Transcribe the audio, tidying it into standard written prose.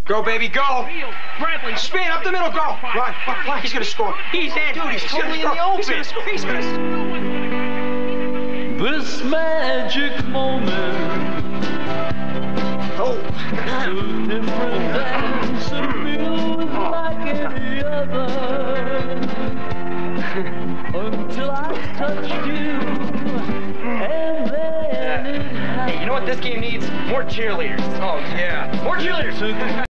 Go, baby, go. Bradley. Spin up the middle, go. Run. He's going to score. He's in. Dude, he's totally in the open. He's going to score. This magic moment. Oh. Two different things that feels like any other. Until I touched you, and then it happened. Hey, you know what this game needs? More cheerleaders. Oh, yeah. More cheerleaders.